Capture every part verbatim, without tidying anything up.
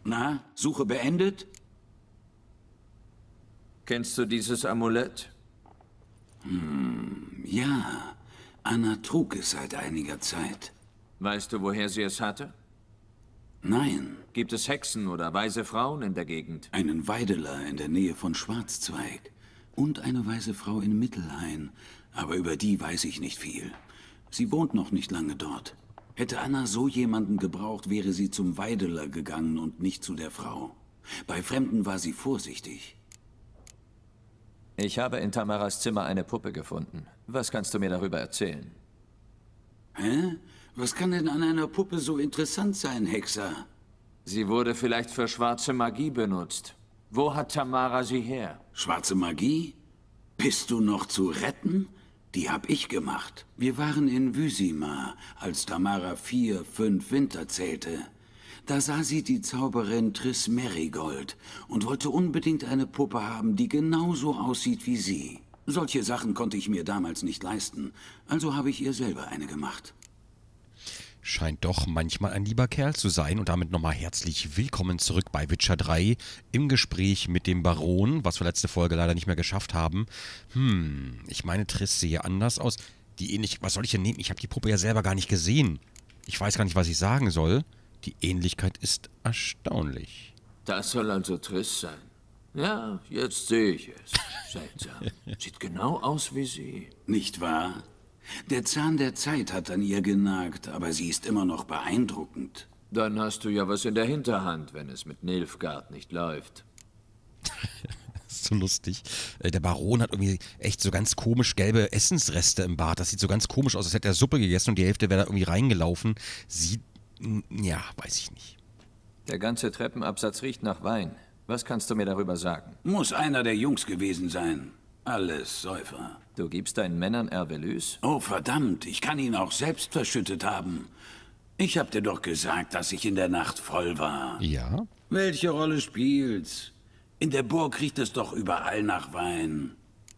Na, Suche beendet? Kennst du dieses Amulett? Hm, ja. Anna trug es seit einiger Zeit. Weißt du, woher sie es hatte? Nein. Gibt es Hexen oder weise Frauen in der Gegend? Einen Weideler in der Nähe von Schwarzzweig. Und eine weise Frau in Mittelhain. Aber über die weiß ich nicht viel. Sie wohnt noch nicht lange dort. Hätte Anna so jemanden gebraucht, wäre sie zum Weideler gegangen und nicht zu der Frau. Bei Fremden war sie vorsichtig. Ich habe in Tamaras Zimmer eine Puppe gefunden. Was kannst du mir darüber erzählen? Hä? Was kann denn an einer Puppe so interessant sein, Hexer? Sie wurde vielleicht für schwarze Magie benutzt. Wo hat Tamara sie her? Schwarze Magie? Bist du noch zu retten? Die hab ich gemacht. Wir waren in Wysima, als Tamara vier, fünf Winter zählte. Da sah sie die Zauberin Triss Merigold und wollte unbedingt eine Puppe haben, die genauso aussieht wie sie. Solche Sachen konnte ich mir damals nicht leisten, also habe ich ihr selber eine gemacht. Scheint doch manchmal ein lieber Kerl zu sein. Und damit nochmal herzlich willkommen zurück bei Witcher drei im Gespräch mit dem Baron, was wir letzte Folge leider nicht mehr geschafft haben. Hm, ich meine, Triss sehe anders aus. Die ähnlich, was soll ich denn nehmen? Ich habe die Puppe ja selber gar nicht gesehen. Ich weiß gar nicht, was ich sagen soll. Die Ähnlichkeit ist erstaunlich. Das soll also Triss sein. Ja, jetzt sehe ich es. Seltsam. Sieht genau aus wie sie. Nicht wahr? Der Zahn der Zeit hat an ihr genagt, aber sie ist immer noch beeindruckend. Dann hast du ja was in der Hinterhand, wenn es mit Nilfgaard nicht läuft. Das ist so lustig. Der Baron hat irgendwie echt so ganz komisch gelbe Essensreste im Bart. Das sieht so ganz komisch aus, als hätte er Suppe gegessen und die Hälfte wäre da irgendwie reingelaufen. Sieht, ja, weiß ich nicht. Der ganze Treppenabsatz riecht nach Wein. Was kannst du mir darüber sagen? Muss einer der Jungs gewesen sein. Alles Säufer. Du gibst deinen Männern Ervelys? Oh, verdammt, ich kann ihn auch selbst verschüttet haben. Ich hab dir doch gesagt, dass ich in der Nacht voll war. Ja? Welche Rolle spielt's? In der Burg riecht es doch überall nach Wein.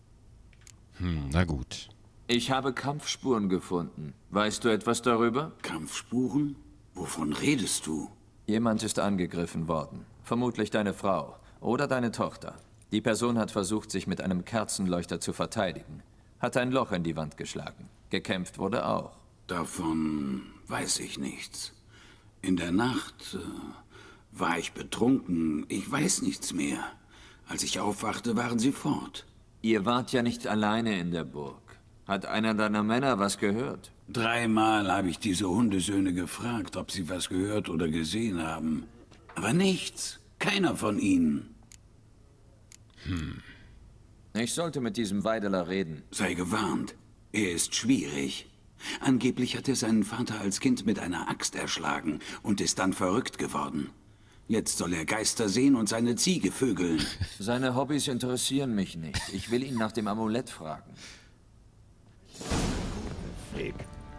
Hm, na gut. Ich habe Kampfspuren gefunden. Weißt du etwas darüber? Kampfspuren? Wovon redest du? Jemand ist angegriffen worden. Vermutlich deine Frau oder deine Tochter. Die Person hat versucht, sich mit einem Kerzenleuchter zu verteidigen. Hat ein Loch in die Wand geschlagen. Gekämpft wurde auch. Davon weiß ich nichts. In der Nacht äh, war ich betrunken. Ich weiß nichts mehr. Als ich aufwachte, waren sie fort. Ihr wart ja nicht alleine in der Burg. Hat einer deiner Männer was gehört? Dreimal habe ich diese Hundesöhne gefragt, ob sie was gehört oder gesehen haben. Aber nichts. Keiner von ihnen. Hm. Ich sollte mit diesem Weideler reden. Sei gewarnt. Er ist schwierig. Angeblich hat er seinen Vater als Kind mit einer Axt erschlagen und ist dann verrückt geworden. Jetzt soll er Geister sehen und seine Ziege vögeln. Seine Hobbys interessieren mich nicht. Ich will ihn nach dem Amulett fragen. Fick.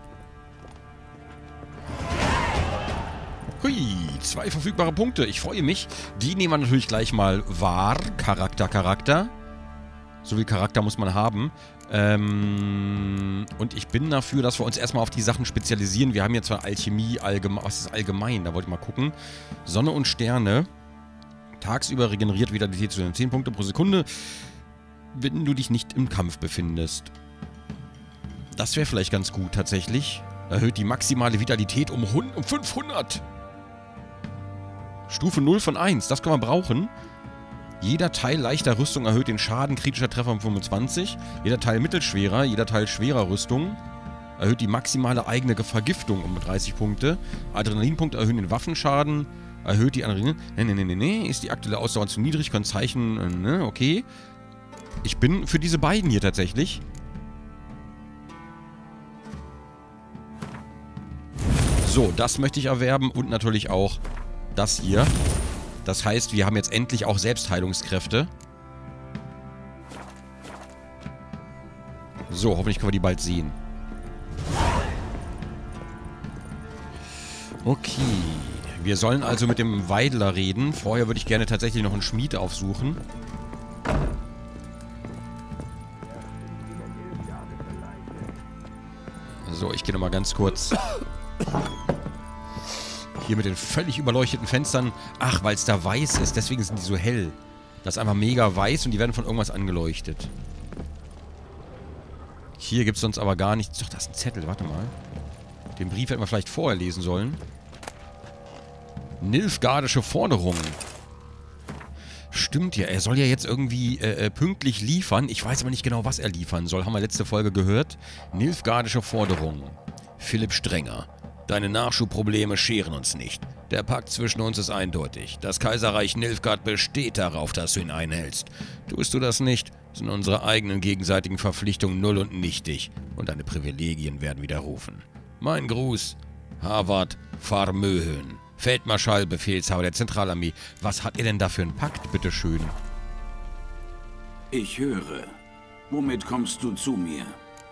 Hui, zwei verfügbare Punkte. Ich freue mich. Die nehmen wir natürlich gleich mal wahr. Charakter, Charakter. So viel Charakter muss man haben. Ähm, und ich bin dafür, dass wir uns erstmal auf die Sachen spezialisieren. Wir haben jetzt zwar Alchemie, allgemein, was ist allgemein? Da wollte ich mal gucken. Sonne und Sterne. Tagsüber regeneriert Vitalität zu den zehn Punkte pro Sekunde, wenn du dich nicht im Kampf befindest. Das wäre vielleicht ganz gut tatsächlich. Erhöht die maximale Vitalität um fünfhundert. Stufe null von eins, das kann man brauchen. Jeder Teil leichter Rüstung erhöht den Schaden kritischer Treffer um fünfundzwanzig. Jeder Teil mittelschwerer, jeder Teil schwerer Rüstung erhöht die maximale eigene Vergiftung um dreißig Punkte. Adrenalinpunkte erhöhen den Waffenschaden. Erhöht die Adrenalin... Ne, ne, ne, ne, ne. Ist die aktuelle Ausdauer zu niedrig, können Zeichen... Äh, ne, okay. Ich bin für diese beiden hier tatsächlich. So, das möchte ich erwerben und natürlich auch das hier. Das heißt, wir haben jetzt endlich auch Selbstheilungskräfte. So, hoffentlich können wir die bald sehen. Okay. Wir sollen also mit dem Weidler reden. Vorher würde ich gerne tatsächlich noch einen Schmied aufsuchen. So, ich gehe nochmal ganz kurz Hier mit den völlig überleuchteten Fenstern. Ach, weil es da weiß ist. Deswegen sind die so hell. Das ist einfach mega weiß und die werden von irgendwas angeleuchtet. Hier gibt es sonst aber gar nichts. Doch, das ist ein Zettel. Warte mal. Den Brief hätten wir vielleicht vorher lesen sollen. Nilfgaardische Forderungen. Stimmt ja, er soll ja jetzt irgendwie äh, pünktlich liefern. Ich weiß aber nicht genau, was er liefern soll. Haben wir letzte Folge gehört. Nilfgaardische Forderungen. Philipp Strenger. Deine Nachschubprobleme scheren uns nicht. Der Pakt zwischen uns ist eindeutig. Das Kaiserreich Nilfgaard besteht darauf, dass du ihn einhältst. Tust du das nicht, sind unsere eigenen gegenseitigen Verpflichtungen null und nichtig und deine Privilegien werden widerrufen. Mein Gruß, Havard Farmöhön, Feldmarschall, Befehlshaber der Zentralarmee. Was hat ihr denn da für einen Pakt, bitteschön? Ich höre. Womit kommst du zu mir?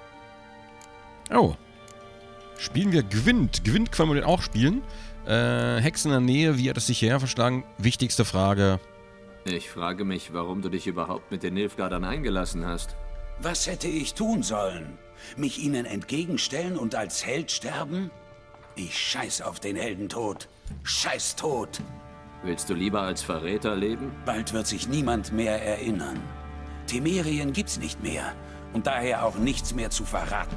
Oh. Spielen wir Gwent. Gwent können wir den auch spielen. Äh, Hexen in der Nähe, wie hat es sich hierher verschlagen? Wichtigste Frage. Ich frage mich, warum du dich überhaupt mit den Nilfgaardern eingelassen hast. Was hätte ich tun sollen? Mich ihnen entgegenstellen und als Held sterben? Ich scheiß auf den Heldentod. Scheiß tot. Willst du lieber als Verräter leben? Bald wird sich niemand mehr erinnern. Temerien gibt's nicht mehr und daher auch nichts mehr zu verraten.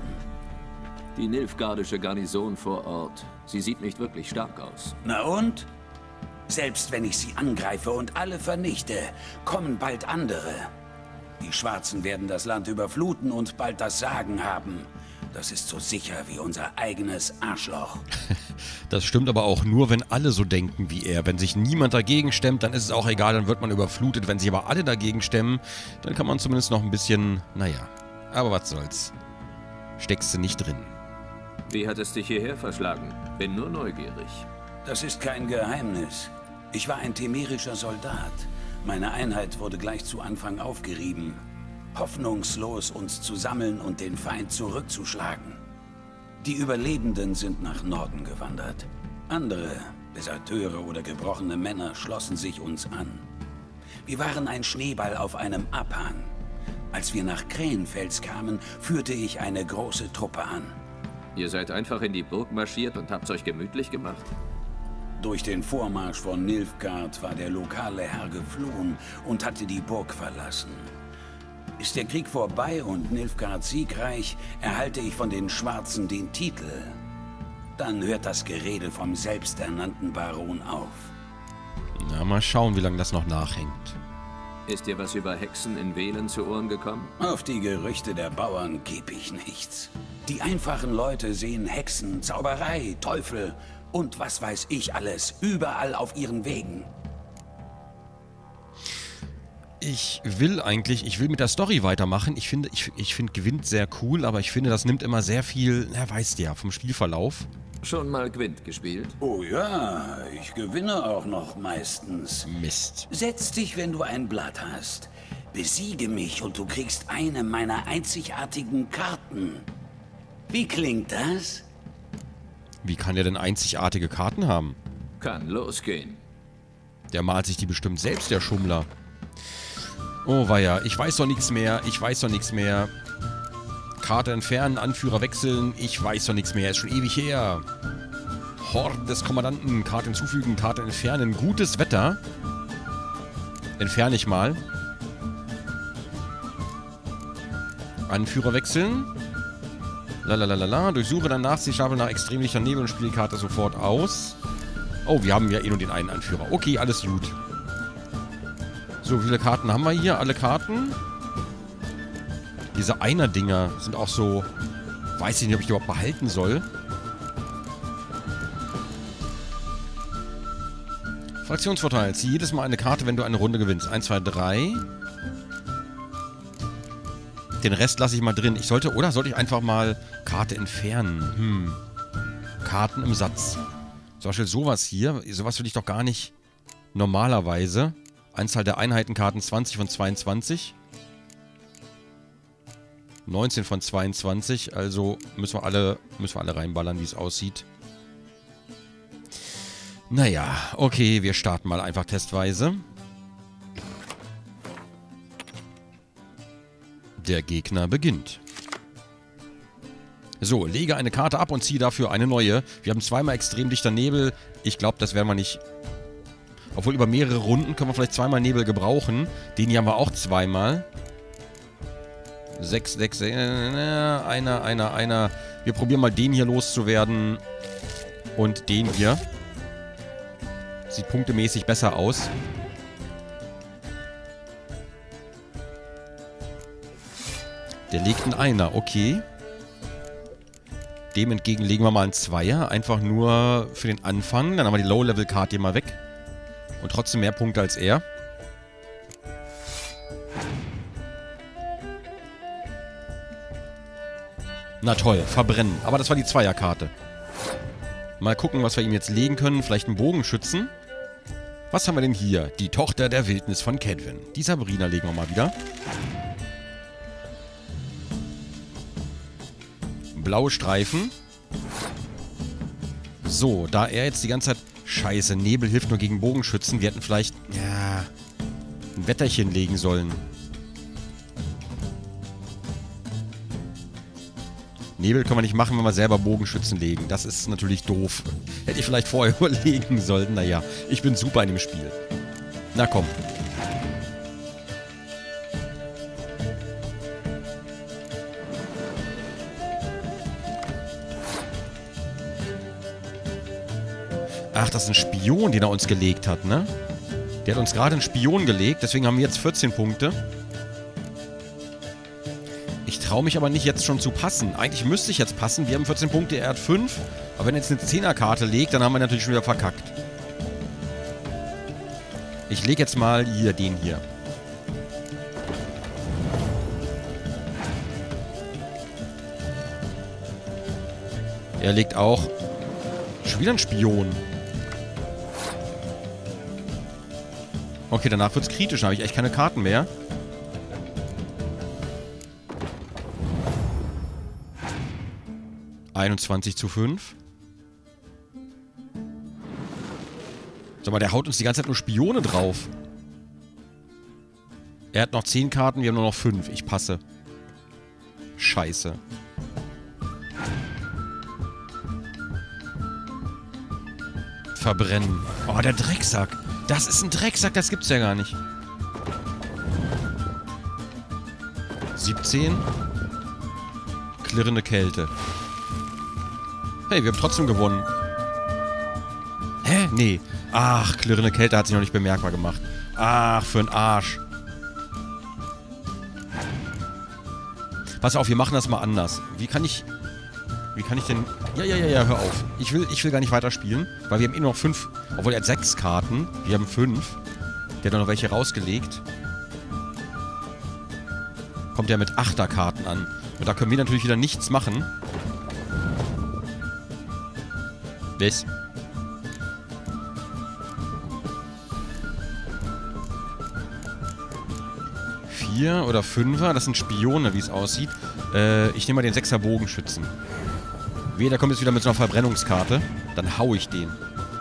Die nilfgaardische Garnison vor Ort. Sie sieht nicht wirklich stark aus. Na und? Selbst wenn ich sie angreife und alle vernichte, kommen bald andere. Die Schwarzen werden das Land überfluten und bald das Sagen haben. Das ist so sicher wie unser eigenes Arschloch. Das stimmt aber auch nur, wenn alle so denken wie er. Wenn sich niemand dagegen stemmt, dann ist es auch egal, dann wird man überflutet. Wenn sich aber alle dagegen stemmen, dann kann man zumindest noch ein bisschen, naja, aber was soll's. Steckst du nicht drin. Wie hat es dich hierher verschlagen? Bin nur neugierig. Das ist kein Geheimnis. Ich war ein temerischer Soldat. Meine Einheit wurde gleich zu Anfang aufgerieben. Hoffnungslos, uns zu sammeln und den Feind zurückzuschlagen. Die Überlebenden sind nach Norden gewandert. Andere, Deserteure oder gebrochene Männer, schlossen sich uns an. Wir waren ein Schneeball auf einem Abhang. Als wir nach Krähenfels kamen, führte ich eine große Truppe an. Ihr seid einfach in die Burg marschiert und habt's euch gemütlich gemacht? Durch den Vormarsch von Nilfgaard war der lokale Herr geflohen und hatte die Burg verlassen. Ist der Krieg vorbei und Nilfgaard siegreich, erhalte ich von den Schwarzen den Titel. Dann hört das Gerede vom selbsternannten Baron auf. Na, mal schauen, wie lange das noch nachhängt. Ist dir was über Hexen in Velen zu Ohren gekommen? Auf die Gerüchte der Bauern gebe ich nichts. Die einfachen Leute sehen Hexen, Zauberei, Teufel und was weiß ich alles, überall auf ihren Wegen. Ich will eigentlich, ich will mit der Story weitermachen. Ich finde, ich, ich finde Gwent sehr cool, aber ich finde, das nimmt immer sehr viel, na, weißt du ja, vom Spielverlauf. Schon mal Gwent gespielt? Oh ja, ich gewinne auch noch meistens. Mist. Setz dich, wenn du ein Blatt hast. Besiege mich und du kriegst eine meiner einzigartigen Karten. Wie klingt das? Wie kann der denn einzigartige Karten haben? Kann losgehen. Der malt sich die bestimmt selbst, der Schummler. Oh weia, ich weiß doch nichts mehr, ich weiß doch nichts mehr. Karte entfernen, Anführer wechseln, ich weiß doch nichts mehr, ist schon ewig her. Horde des Kommandanten, Karte hinzufügen, Karte entfernen, gutes Wetter. Entferne ich mal. Anführer wechseln. Lalalala, durchsuche dann Nachziehstapel nach Extremlichter Nebel und spiele die Karte sofort aus. Oh, wir haben ja eh nur den einen Anführer. Okay, alles gut. So, wie viele Karten haben wir hier? Alle Karten? Diese Einer-Dinger sind auch so... Weiß ich nicht, ob ich die überhaupt behalten soll. Fraktionsvorteil. Zieh jedes Mal eine Karte, wenn du eine Runde gewinnst. eins, zwei, drei. Den Rest lasse ich mal drin. Ich sollte... Oder sollte ich einfach mal Karte entfernen? Hm. Karten im Satz. Zum Beispiel sowas hier. Sowas will ich doch gar nicht normalerweise... Anzahl der Einheitenkarten zwanzig von zweiundzwanzig. neunzehn von zweiundzwanzig. Also müssen wir alle, müssen wir alle reinballern, wie es aussieht. Naja, okay, wir starten mal einfach testweise. Der Gegner beginnt. So, lege eine Karte ab und ziehe dafür eine neue. Wir haben zweimal extrem dichter Nebel. Ich glaube, das werden wir nicht... Obwohl, über mehrere Runden können wir vielleicht zweimal Nebel gebrauchen. Den hier haben wir auch zweimal. Sechs, sechs, äh, einer, einer, einer. Wir probieren mal den hier loszuwerden. Und den hier. Sieht punktemäßig besser aus. Der legt einen Einer, okay. Dem entgegen legen wir mal einen Zweier. Einfach nur für den Anfang. Dann haben wir die Low-Level-Karte hier mal weg. Und trotzdem mehr Punkte als er. Na toll, verbrennen. Aber das war die Zweierkarte. Mal gucken, was wir ihm jetzt legen können. Vielleicht einen Bogenschützen. Was haben wir denn hier? Die Tochter der Wildnis von Kedwen. Die Sabrina legen wir mal wieder. Blaue Streifen. So, da er jetzt die ganze Zeit... Scheiße, Nebel hilft nur gegen Bogenschützen. Wir hätten vielleicht... Ja... ein Wetterchen legen sollen. Nebel können wir nicht machen, wenn wir selber Bogenschützen legen. Das ist natürlich doof. Hätte ich vielleicht vorher überlegen sollen. Naja, ich bin super in dem Spiel. Na komm. Ach, das ist ein Spion, den er uns gelegt hat, ne? Der hat uns gerade einen Spion gelegt, deswegen haben wir jetzt vierzehn Punkte. Ich traue mich aber nicht jetzt schon zu passen. Eigentlich müsste ich jetzt passen. Wir haben vierzehn Punkte, er hat fünf. Aber wenn er jetzt eine Zehnerkarte legt, dann haben wir natürlich schon wieder verkackt. Ich lege jetzt mal hier den hier. Er legt auch schon wieder einen Spion. Okay, danach wird es kritisch. Dann habe ich echt keine Karten mehr. einundzwanzig zu fünf. Sag mal, der haut uns die ganze Zeit nur Spione drauf. Er hat noch zehn Karten, wir haben nur noch fünf. Ich passe. Scheiße. Verbrennen. Oh, der Drecksack. Das ist ein Drecksack, das gibt's ja gar nicht. siebzehn. Klirrende Kälte. Hey, wir haben trotzdem gewonnen. Hä? Nee. Ach, klirrende Kälte hat sich noch nicht bemerkbar gemacht. Ach, für einen Arsch. Pass auf, wir machen das mal anders. Wie kann ich... Wie kann ich denn... Ja, ja, ja, ja, hör auf. Ich will, ich will gar nicht weiterspielen, weil wir haben eh noch fünf... Obwohl, er hat sechs Karten. Wir haben fünf. Der hat noch welche rausgelegt. Kommt ja mit Achterkarten an. Und da können wir natürlich wieder nichts machen. Was? Vier oder Fünfer, das sind Spione, wie es aussieht. Äh, ich nehme mal den Sechser Bogenschützen. Wehe, der kommt jetzt wieder mit so einer Verbrennungskarte. Dann hau ich den.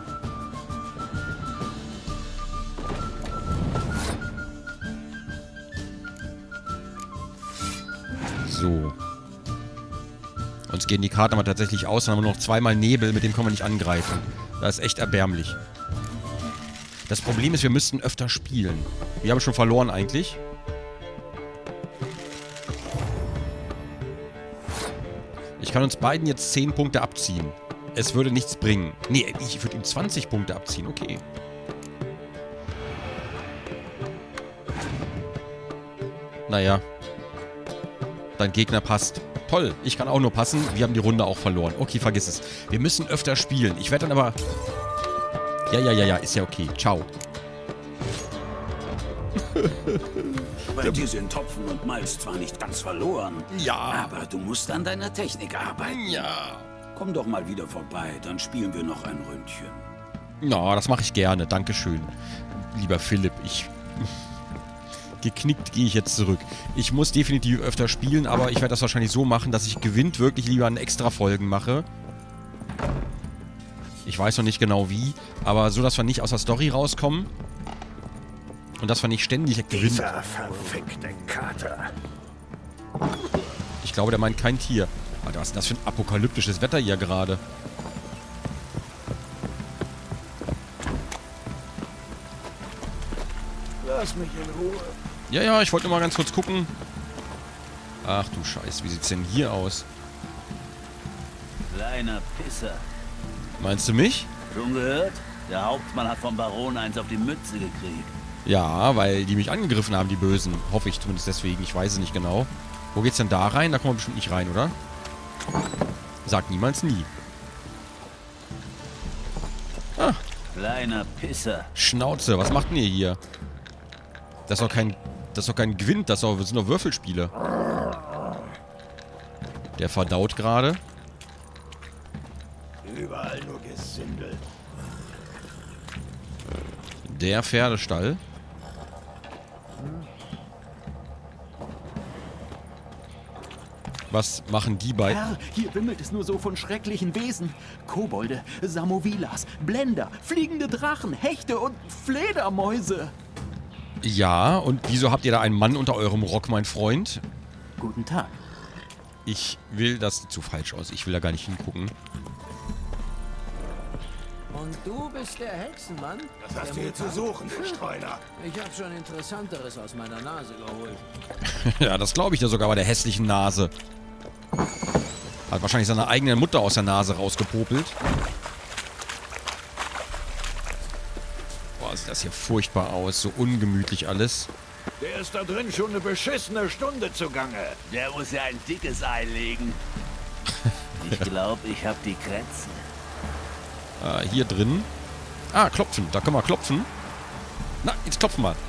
So. Uns gehen die Karten aber tatsächlich aus. Dann haben wir noch zweimal Nebel, mit dem können wir nicht angreifen. Das ist echt erbärmlich. Das Problem ist, wir müssten öfter spielen. Wir haben schon verloren eigentlich. Ich kann uns beiden jetzt zehn Punkte abziehen. Es würde nichts bringen. Nee, ich würde ihm zwanzig Punkte abziehen. Okay. Naja. Dein Gegner passt. Toll, ich kann auch nur passen. Wir haben die Runde auch verloren. Okay, vergiss es. Wir müssen öfter spielen. Ich werde dann aber... Ja, ja, ja, ja, ist ja okay. Ciao. Bei dir sind Topfen und Malz zwar nicht ganz verloren, ja, aber du musst an deiner Technik arbeiten. Ja. Komm doch mal wieder vorbei, dann spielen wir noch ein Ründchen. Ja, das mache ich gerne. Dankeschön. Lieber Philipp, ich... Geknickt gehe ich jetzt zurück. Ich muss definitiv öfter spielen, aber ich werde das wahrscheinlich so machen, dass ich gewinnt wirklich lieber an extra Folgen mache. Ich weiß noch nicht genau wie, aber so, dass wir nicht aus der Story rauskommen. Und dass wir nicht ständig gewinnen. Dieser verfickte Kater. Ich glaube, der meint kein Tier. Alter, was ist denn das für ein apokalyptisches Wetter hier gerade? Lass mich in Ruhe. Ja, ja, ich wollte nur mal ganz kurz gucken. Ach du Scheiße, wie sieht's denn hier aus? Kleiner Pisser. Meinst du mich? Schon gehört? Der Hauptmann hat vom Baron eins auf die Mütze gekriegt. Ja, weil die mich angegriffen haben, die Bösen. Hoffe ich zumindest deswegen, ich weiß es nicht genau. Wo geht's denn da rein? Da kommen wir bestimmt nicht rein, oder? Sagt niemals nie. Ah. Kleiner Pisser. Schnauze, was macht denn ihr hier? Das ist doch kein... Das ist doch kein Gwint, das, ist doch, das sind doch Würfelspiele. Der verdaut gerade. Überall nur Gesindel. Der Pferdestall. Was machen die beiden? Herr, hier wimmelt es nur so von schrecklichen Wesen. Kobolde, Samovilas, Blender, fliegende Drachen, Hechte und Fledermäuse. Ja, und wieso habt ihr da einen Mann unter eurem Rock, mein Freund? Guten Tag. Ich will, das sieht zu falsch aus. Ich will da gar nicht hingucken. Und du bist der Hexenmann? Was hast Der du hier zu Mutant? suchen, du Streuner? Ich hab schon Interessanteres aus meiner Nase geholt. Ja, das glaube ich ja sogar bei der hässlichen Nase. Hat wahrscheinlich seine eigene Mutter aus der Nase rausgepopelt. Boah, sieht das hier furchtbar aus. So ungemütlich alles. Der ist da drin schon eine beschissene Stunde zugange. Der muss ja ein dickes Ei legen. Ich glaube, ich hab die Krätze. Äh, hier drin. Ah, klopfen. Da können wir klopfen. Na, jetzt klopfen wir.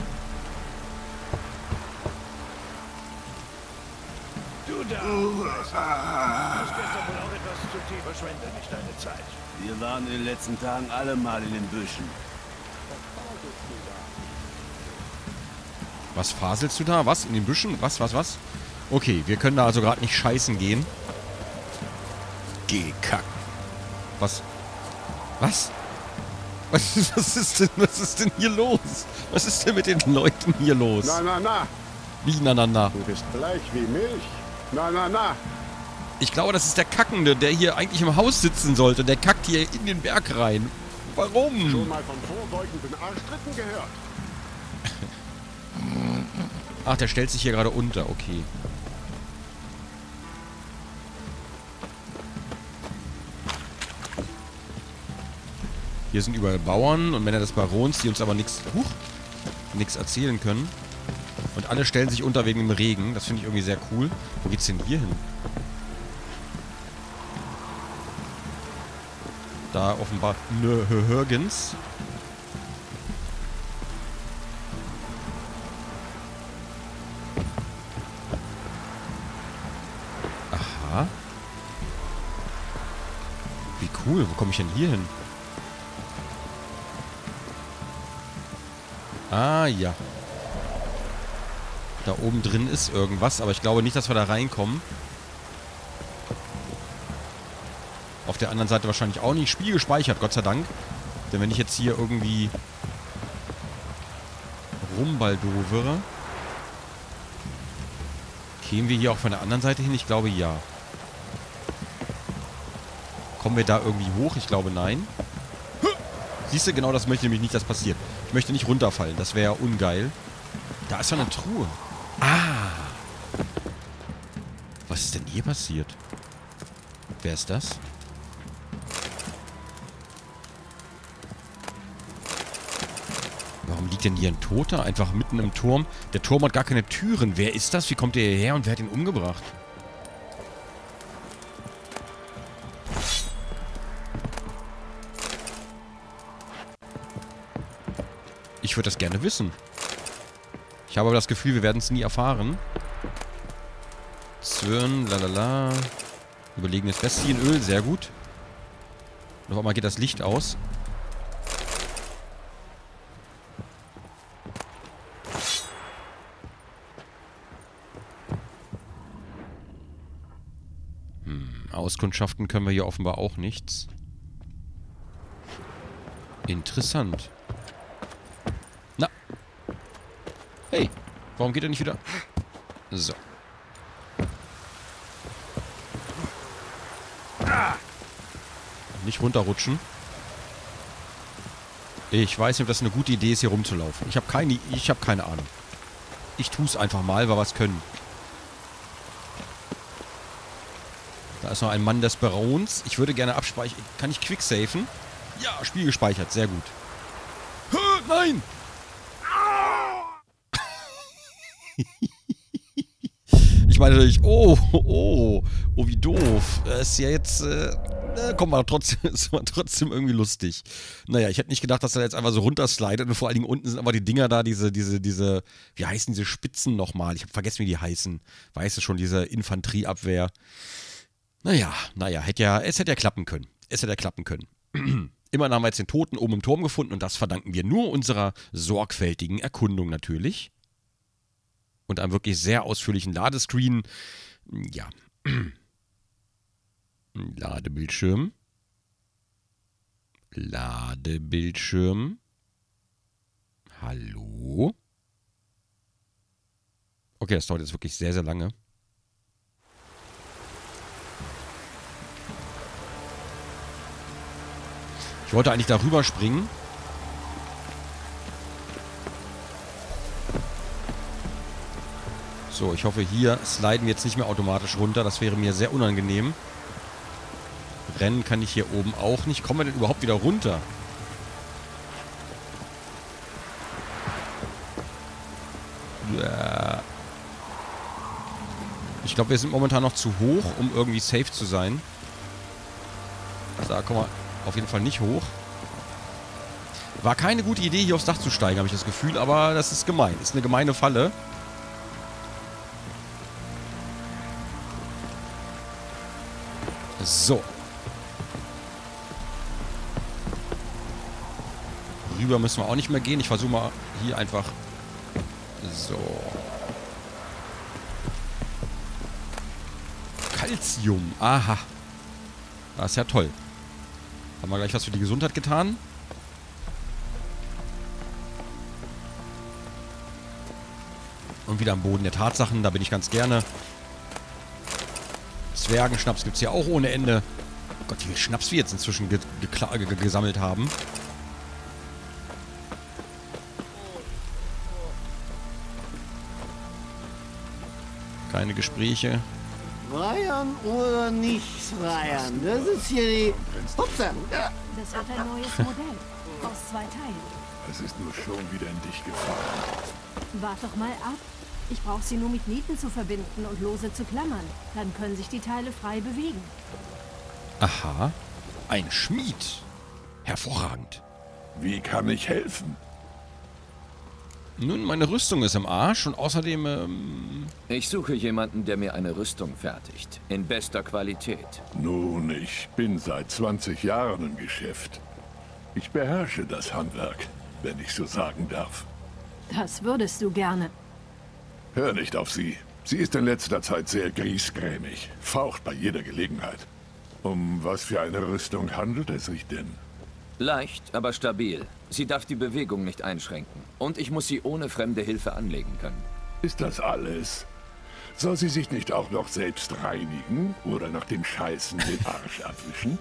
Du da! Du hast gestern wohl auch etwas zu tief. Verschwende nicht deine Zeit. Wir waren in den letzten Tagen alle mal in den Büschen. Was faselst du da? Was? In den Büschen? Was, was, was? Okay, wir können da also gerade nicht scheißen gehen. Geh kacken. Was? Was? Was ist, was ist denn, was ist denn hier los? Was ist denn mit den Leuten hier los? Na, na, na. Wie, na, na, na? Du bist bleich wie Milch. Na, na, na. Ich glaube, das ist der Kackende, der hier eigentlich im Haus sitzen sollte. Der kackt hier in den Berg rein. Warum? Schon mal von vorbeugenden Arschtritten gehört. Ach, der stellt sich hier gerade unter. Okay. Hier sind überall Bauern und Männer des Barons, die uns aber nichts huch, nichts erzählen können. Und alle stellen sich unter wegen dem Regen. Das finde ich irgendwie sehr cool. Wo geht's denn hier hin? Da offenbar Nörgens. Aha. Wie cool. Wo komme ich denn hier hin? Ah, ja. Da oben drin ist irgendwas, aber ich glaube nicht, dass wir da reinkommen. Auf der anderen Seite wahrscheinlich auch nicht. Spiel gespeichert, Gott sei Dank. Denn wenn ich jetzt hier irgendwie rumbaldovere, kämen wir hier auch von der anderen Seite hin? Ich glaube, ja. Kommen wir da irgendwie hoch? Ich glaube, nein. Siehst du, genau das möchte ich nämlich nicht, dass passiert. Ich möchte nicht runterfallen. Das wäre ja ungeil. Da ist doch eine Truhe. Ah. Was ist denn hier passiert? Wer ist das? Warum liegt denn hier ein Toter? Einfach mitten im Turm. Der Turm hat gar keine Türen. Wer ist das? Wie kommt der hierher und wer hat ihn umgebracht? Ich würde das gerne wissen. Ich habe aber das Gefühl, wir werden es nie erfahren. Zwirn, lalala. Überlegenes Bestienöl, sehr gut. Und auf einmal geht das Licht aus. Hm, auskundschaften können wir hier offenbar auch nichts. Interessant. Na. Hey, warum geht er nicht wieder? So. nicht runterrutschen. Ich weiß nicht, ob das eine gute Idee ist, hier rumzulaufen. Ich habe keine, ich habe keine Ahnung. Ich tue es einfach mal, weil wir es können. Da ist noch ein Mann des Barons. Ich würde gerne abspeichern. Kann ich quicksafen? Ja, Spiel gespeichert. Sehr gut. Hö, nein! Ich meine natürlich, oh, oh, oh, wie doof. Das ist ja jetzt, äh, kommt mal trotzdem, ist mal trotzdem irgendwie lustig. Naja, ich hätte nicht gedacht, dass er jetzt einfach so runterslidet und vor allen Dingen unten sind aber die Dinger da, diese, diese, diese, wie heißen diese Spitzen nochmal? Ich habe vergessen, wie die heißen. Weißt du schon, diese Infanterieabwehr. Naja, naja, hätte ja, es hätte ja klappen können. Es hätte ja klappen können. Immerhin haben wir jetzt den Toten oben im Turm gefunden und das verdanken wir nur unserer sorgfältigen Erkundung natürlich. Und einem wirklich sehr ausführlichen Ladescreen. Ja. Ladebildschirm. Ladebildschirm. Hallo? Okay, das dauert jetzt wirklich sehr, sehr lange. Ich wollte eigentlich darüber springen. So, ich hoffe, hier sliden wir jetzt nicht mehr automatisch runter. Das wäre mir sehr unangenehm. Rennen kann ich hier oben auch nicht. Kommen wir denn überhaupt wieder runter? Ich glaube, wir sind momentan noch zu hoch, um irgendwie safe zu sein. Also da kommen wir auf jeden Fall nicht hoch. War keine gute Idee, hier aufs Dach zu steigen, habe ich das Gefühl. Aber das ist gemein. Ist eine gemeine Falle. So. Rüber müssen wir auch nicht mehr gehen. Ich versuche mal hier einfach... So. Calcium. Aha. Das ist ja toll. Haben wir gleich was für die Gesundheit getan. Und wieder am Boden der Tatsachen. Da bin ich ganz gerne. Zwergenschnaps gibt es ja auch ohne Ende. Oh Gott, wie viel Schnaps wir jetzt inzwischen ge ge ge gesammelt haben. Keine Gespräche. Freiern oder nicht freiern? Das ist hier die... Upsa. Das wird ein neues Modell. Aus zwei Teilen. Es ist nur schon wieder in dich gefallen. Wart doch mal ab. Ich brauche sie nur mit Nieten zu verbinden und lose zu klammern. Dann können sich die Teile frei bewegen. Aha. Ein Schmied. Hervorragend. Wie kann ich helfen? Nun, meine Rüstung ist im Arsch und außerdem, ähm... Ich suche jemanden, der mir eine Rüstung fertigt. In bester Qualität. Nun, ich bin seit zwanzig Jahren im Geschäft. Ich beherrsche das Handwerk, wenn ich so sagen darf. Das würdest du gerne. Hör nicht auf sie. Sie ist in letzter Zeit sehr griesgrämig, faucht bei jeder Gelegenheit. Um was für eine Rüstung handelt es sich denn? Leicht, aber stabil. Sie darf die Bewegung nicht einschränken. Und ich muss sie ohne fremde Hilfe anlegen können. Ist das alles? Soll sie sich nicht auch noch selbst reinigen oder nach dem Scheißen den Arsch abwischen?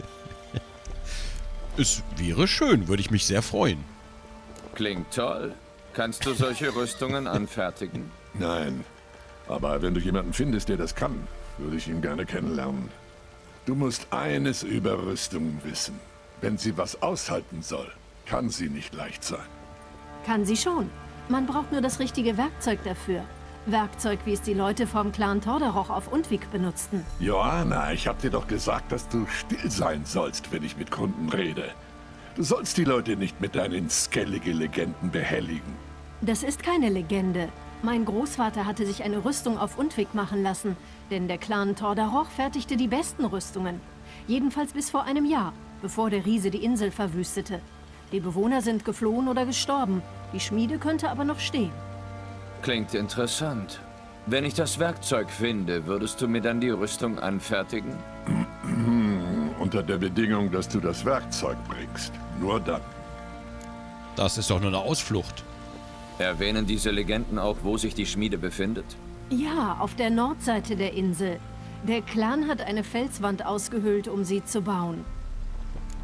Es wäre schön, würde ich mich sehr freuen. Klingt toll. Kannst du solche Rüstungen anfertigen? Nein, aber wenn du jemanden findest, der das kann, würde ich ihn gerne kennenlernen. Du musst eines über Rüstungen wissen. Wenn sie was aushalten soll, kann sie nicht leicht sein. Kann sie schon. Man braucht nur das richtige Werkzeug dafür. Werkzeug, wie es die Leute vom Clan Tordaroch auf Undvik benutzten. Joanna, ich hab dir doch gesagt, dass du still sein sollst, wenn ich mit Kunden rede. Du sollst die Leute nicht mit deinen skellige Legenden behelligen. Das ist keine Legende. Mein Großvater hatte sich eine Rüstung auf Undvik machen lassen, denn der Clan Tordaroch fertigte die besten Rüstungen. Jedenfalls bis vor einem Jahr, bevor der Riese die Insel verwüstete. Die Bewohner sind geflohen oder gestorben. Die Schmiede könnte aber noch stehen. Klingt interessant. Wenn ich das Werkzeug finde, würdest du mir dann die Rüstung anfertigen? Unter der Bedingung, dass du das Werkzeug bringst. Nur dann. Das ist doch nur eine Ausflucht. Erwähnen diese Legenden auch, wo sich die Schmiede befindet? Ja, auf der Nordseite der Insel. Der Clan hat eine Felswand ausgehöhlt, um sie zu bauen.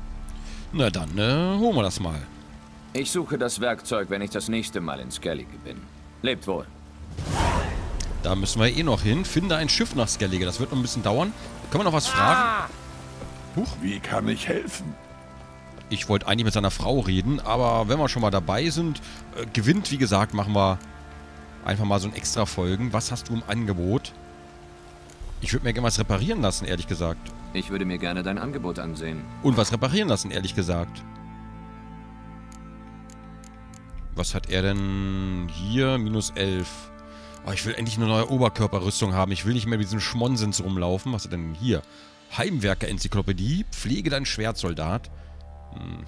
Na dann, äh, holen wir das mal. Ich suche das Werkzeug, wenn ich das nächste Mal in Skellige bin. Lebt wohl. Da müssen wir eh noch hin. Finde ein Schiff nach Skellige. Das wird noch ein bisschen dauern. Können wir noch was fragen? Huch. Wie kann ich helfen? Ich wollte eigentlich mit seiner Frau reden, aber wenn wir schon mal dabei sind, äh, gewinnt, wie gesagt, machen wir einfach mal so ein extra Folgen. Was hast du im Angebot? Ich würde mir gerne was reparieren lassen, ehrlich gesagt. Ich würde mir gerne dein Angebot ansehen. Und was reparieren lassen, ehrlich gesagt. Was hat er denn hier? minus elf. Oh, ich will endlich eine neue Oberkörperrüstung haben. Ich will nicht mehr mit diesem Schmonsens rumlaufen. Was hat er denn hier? Heimwerker-Enzyklopädie. Pflege dein Schwertsoldat. Hm.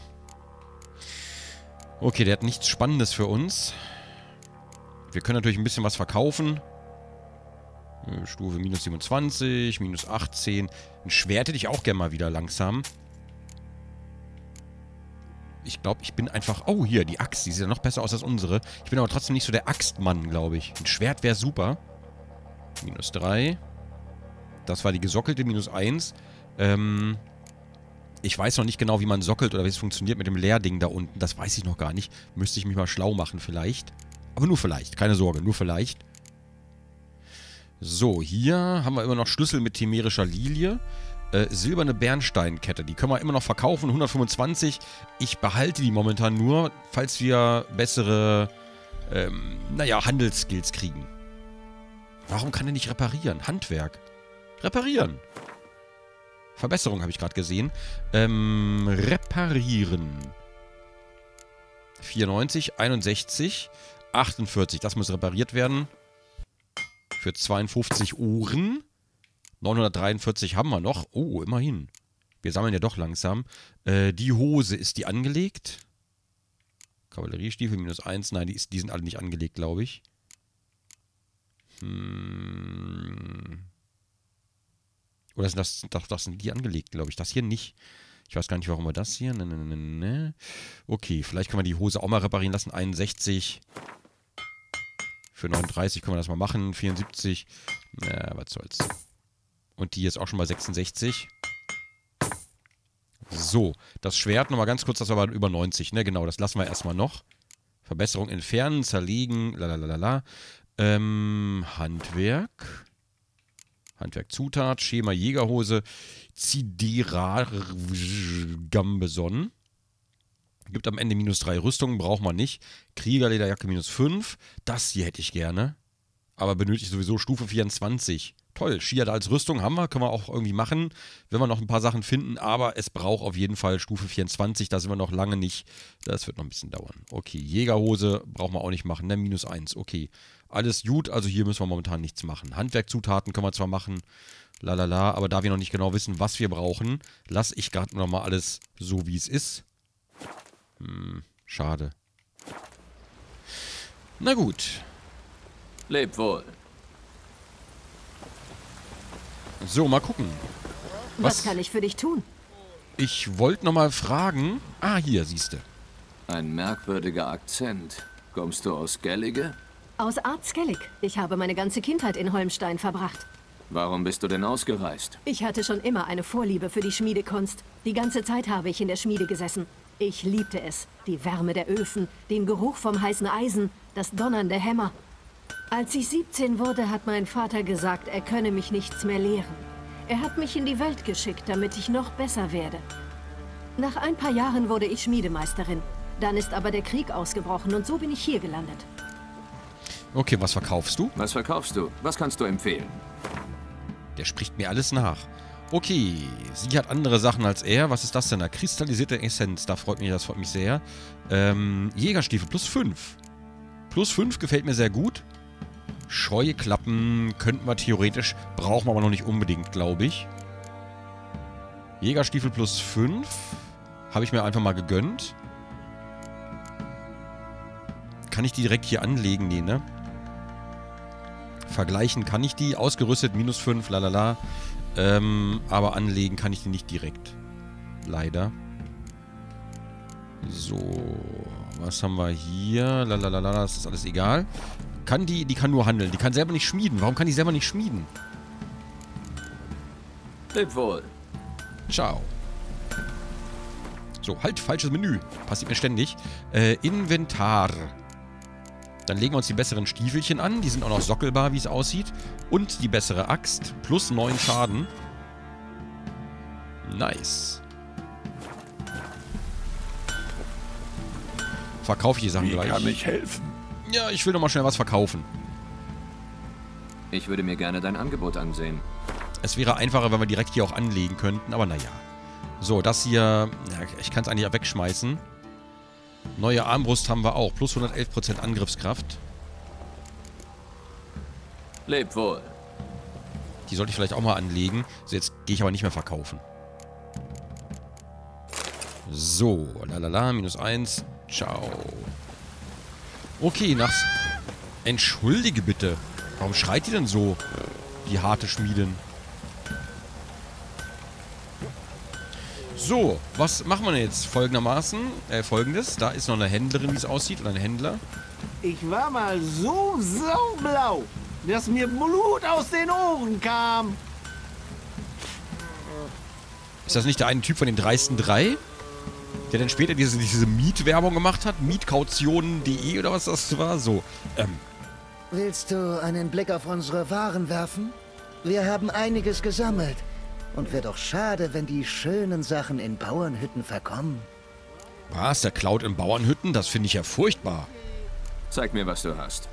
Okay, der hat nichts Spannendes für uns. Wir können natürlich ein bisschen was verkaufen. Stufe minus siebenundzwanzig, minus achtzehn. Ein Schwert hätte ich auch gerne mal wieder langsam. Ich glaube, ich bin einfach... Oh, hier, die Axt. Die sieht ja noch besser aus als unsere. Ich bin aber trotzdem nicht so der Axtmann, glaube ich. Ein Schwert wäre super. minus drei. Das war die gesockelte, minus eins. Ähm... Ich weiß noch nicht genau, wie man sockelt oder wie es funktioniert mit dem Leerding da unten. Das weiß ich noch gar nicht. Müsste ich mich mal schlau machen vielleicht. Aber nur vielleicht. Keine Sorge, nur vielleicht. So, hier haben wir immer noch Schlüssel mit chimärischer Lilie. Äh, silberne Bernsteinkette. Die können wir immer noch verkaufen. hundertfünfundzwanzig. Ich behalte die momentan nur, falls wir bessere, ähm, naja, Handelsskills kriegen. Warum kann er nicht reparieren? Handwerk. Reparieren. Verbesserung habe ich gerade gesehen. Ähm, reparieren. vierundneunzig, einundsechzig, achtundvierzig. Das muss repariert werden. Für zweiundfünfzig Uhren. neunhundertdreiundvierzig haben wir noch. Oh, immerhin. Wir sammeln ja doch langsam. Äh, die Hose, ist die angelegt? Kavalleriestiefel minus eins. Nein, die, ist, die sind alle nicht angelegt, glaube ich. Hm... Oder sind das, das, das sind die angelegt, glaube ich. Das hier nicht. Ich weiß gar nicht, warum wir das hier... Ne, ne, ne, ne. Okay, vielleicht können wir die Hose auch mal reparieren lassen. einundsechzig. Für neununddreißig können wir das mal machen. vierundsiebzig. Na, was soll's. Und die ist auch schon bei sechsundsechzig. So, das Schwert nochmal ganz kurz, das war über neunzig. Ne, genau, das lassen wir erstmal noch. Verbesserung entfernen, zerlegen, lalalala. Ähm, Handwerk... Handwerk-Zutat, Schema Jägerhose, Zidera Gambeson. Gibt am Ende minus drei Rüstungen, braucht man nicht. Kriegerlederjacke minus fünf. Das hier hätte ich gerne. Aber benötigt sowieso Stufe vierundzwanzig. Toll, Skier als Rüstung haben wir, können wir auch irgendwie machen, wenn wir noch ein paar Sachen finden. Aber es braucht auf jeden Fall Stufe vierundzwanzig, da sind wir noch lange nicht. Das wird noch ein bisschen dauern. Okay, Jägerhose brauchen wir auch nicht machen, ne? minus eins, okay. Alles gut, also hier müssen wir momentan nichts machen. Handwerkzutaten können wir zwar machen, lalala, aber da wir noch nicht genau wissen, was wir brauchen, lasse ich gerade nochmal alles so, wie es ist. Hm, schade. Na gut. Leb wohl. So, mal gucken. Was, was kann ich für dich tun? Ich wollte nochmal fragen... Ah, hier, siehste. Ein merkwürdiger Akzent. Kommst du aus Skellige? Aus Art Skellig. Ich habe meine ganze Kindheit in Holmstein verbracht. Warum bist du denn ausgereist? Ich hatte schon immer eine Vorliebe für die Schmiedekunst. Die ganze Zeit habe ich in der Schmiede gesessen. Ich liebte es. Die Wärme der Öfen, den Geruch vom heißen Eisen, das Donnern der Hämmer. Als ich siebzehn wurde, hat mein Vater gesagt, er könne mich nichts mehr lehren. Er hat mich in die Welt geschickt, damit ich noch besser werde. Nach ein paar Jahren wurde ich Schmiedemeisterin. Dann ist aber der Krieg ausgebrochen und so bin ich hier gelandet. Okay, was verkaufst du? Was verkaufst du? Was kannst du empfehlen? Der spricht mir alles nach. Okay, sie hat andere Sachen als er. Was ist das denn da? Kristallisierte Essenz. Da freut mich, das freut mich sehr. Ähm, Jägerstiefel plus fünf. Plus fünf gefällt mir sehr gut. Scheuklappen könnten wir theoretisch, brauchen wir aber noch nicht unbedingt, glaube ich. Jägerstiefel plus fünf. Habe ich mir einfach mal gegönnt. Kann ich die direkt hier anlegen? Nee, ne? Vergleichen kann ich die. Ausgerüstet, minus fünf, lalala. Ähm, aber anlegen kann ich die nicht direkt. Leider. So. Was haben wir hier? Lalalala, das ist alles egal. Kann die, die kann nur handeln. Die kann selber nicht schmieden. Warum kann die selber nicht schmieden? Leb wohl. Ciao. So, halt, falsches Menü. Passiert mir ständig. Äh, Inventar. Dann legen wir uns die besseren Stiefelchen an. Die sind auch noch sockelbar, wie es aussieht. Und die bessere Axt. Plus neun Schaden. Nice. Verkaufe ich die Sachen Wie gleich. kann ich helfen? Ja, ich will noch mal schnell was verkaufen. Ich würde mir gerne dein Angebot ansehen. Es wäre einfacher, wenn wir direkt hier auch anlegen könnten, aber naja. So, das hier... Ja, ich kann es eigentlich auch wegschmeißen. Neue Armbrust haben wir auch. Plus hundertelf Prozent Angriffskraft. Leb wohl. Die sollte ich vielleicht auch mal anlegen. So, jetzt gehe ich aber nicht mehr verkaufen. So, lalala, minus eins. Ciao. Okay, nach... Entschuldige bitte. Warum schreit die denn so? Die harte Schmiedin. So, was machen wir denn jetzt? Folgendermaßen, äh, folgendes. Da ist noch eine Händlerin, wie es aussieht, oder ein Händler. Ich war mal so saublau, dass mir Blut aus den Ohren kam. Ist das nicht der eine Typ von den dreisten drei? Der dann später diese, diese Mietwerbung gemacht hat? Mietkautionen punkt de oder was das war? So, ähm. Willst du einen Blick auf unsere Waren werfen? Wir haben einiges gesammelt. Und wäre doch schade, wenn die schönen Sachen in Bauernhütten verkommen. Was? Der klaut in Bauernhütten? Das finde ich ja furchtbar. Zeig mir, was du hast.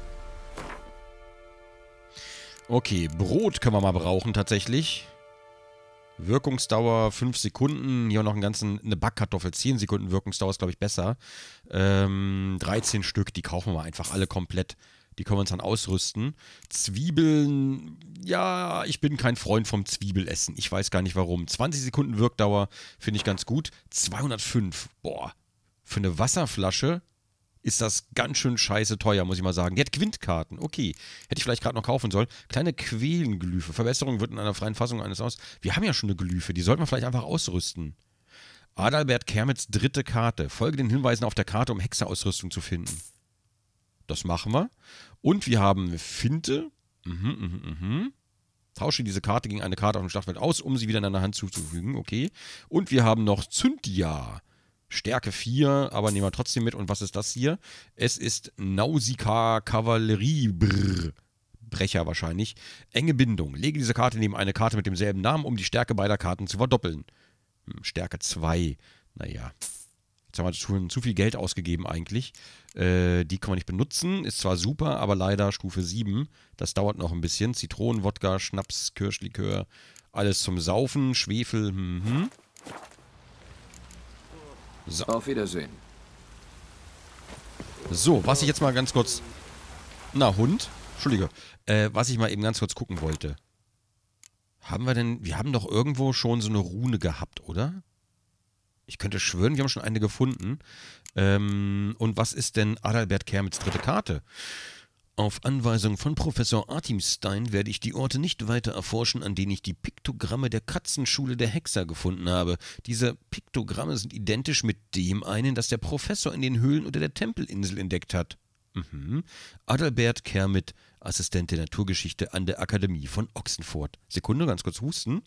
Okay, Brot können wir mal brauchen tatsächlich. Wirkungsdauer fünf Sekunden. Hier noch einen ganzen, eine Backkartoffel. zehn Sekunden Wirkungsdauer ist, glaube ich, besser. Ähm, dreizehn Stück, die kaufen wir mal einfach alle komplett. Die können wir uns dann ausrüsten. Zwiebeln, ja, ich bin kein Freund vom Zwiebelessen. Ich weiß gar nicht warum. zwanzig Sekunden Wirkdauer finde ich ganz gut. zweihundertfünf, boah. Für eine Wasserflasche ist das ganz schön scheiße teuer, muss ich mal sagen. Die hat Quintkarten, okay. Hätte ich vielleicht gerade noch kaufen sollen. Kleine Quellenglyphe. Verbesserung wird in einer freien Fassung eines aus. Wir haben ja schon eine Glyphe, die sollten wir vielleicht einfach ausrüsten. Adalbert Kermits dritte Karte. Folge den Hinweisen auf der Karte, um Hexerausrüstung zu finden. Das machen wir. Und wir haben eine Finte. Mhm, mhm, mhm. Tausche diese Karte gegen eine Karte auf dem Schlachtfeld aus, um sie wieder in einer Hand zuzufügen. Okay. Und wir haben noch Zynthia. Stärke vier, aber nehmen wir trotzdem mit. Und was ist das hier? Es ist Nausicaa Kavallerie. Brrr. Brecher wahrscheinlich. Enge Bindung. Lege diese Karte neben eine Karte mit demselben Namen, um die Stärke beider Karten zu verdoppeln. Hm, Stärke zwei. Naja. Jetzt haben wir schon zu viel Geld ausgegeben eigentlich. Äh, die kann man nicht benutzen. Ist zwar super, aber leider Stufe sieben. Das dauert noch ein bisschen. Zitronen, Wodka, Schnaps, Kirschlikör. Alles zum Saufen. Schwefel. Mhm. So. Auf Wiedersehen. So, was ich jetzt mal ganz kurz... Na, Hund? Entschuldige. Äh, was ich mal eben ganz kurz gucken wollte. Haben wir denn... Wir haben doch irgendwo schon so eine Rune gehabt, oder? Ich könnte schwören, wir haben schon eine gefunden. Ähm, und was ist denn Adalbert Kermits dritte Karte? Auf Anweisung von Professor Artimstein werde ich die Orte nicht weiter erforschen, an denen ich die Piktogramme der Katzenschule der Hexer gefunden habe. Diese Piktogramme sind identisch mit dem einen, das der Professor in den Höhlen unter der Tempelinsel entdeckt hat. Mhm. Adalbert Kermit, Assistent der Naturgeschichte an der Akademie von Ochsenfurt. Sekunde, ganz kurz husten.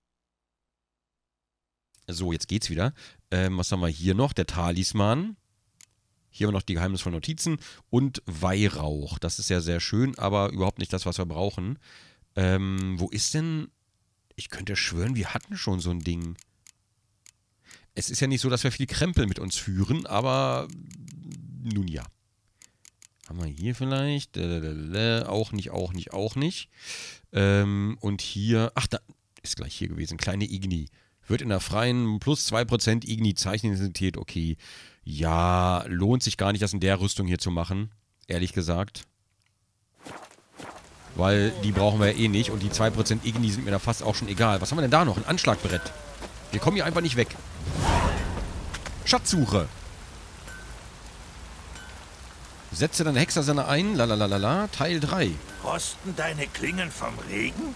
So, jetzt geht's wieder. Ähm, was haben wir hier noch? Der Talisman. Hier haben wir noch die geheimnisvollen Notizen und Weihrauch. Das ist ja sehr schön, aber überhaupt nicht das, was wir brauchen. Ähm, wo ist denn... Ich könnte schwören, wir hatten schon so ein Ding. Es ist ja nicht so, dass wir viel Krempel mit uns führen, aber nun ja. Haben wir hier vielleicht? Auch nicht, auch nicht, auch nicht. Ähm, und hier... Ach, da ist gleich hier gewesen. Kleine Igni. Wird in der freien plus zwei Prozent Igni-Zeichenintensität, okay. Ja, lohnt sich gar nicht, das in der Rüstung hier zu machen, ehrlich gesagt. Weil die brauchen wir ja eh nicht und die zwei Prozent Igni sind mir da fast auch schon egal. Was haben wir denn da noch? Ein Anschlagbrett. Wir kommen hier einfach nicht weg. Schatzsuche. Setze deine Hexersanne ein, lalalala, Teil drei. Rosten deine Klingen vom Regen?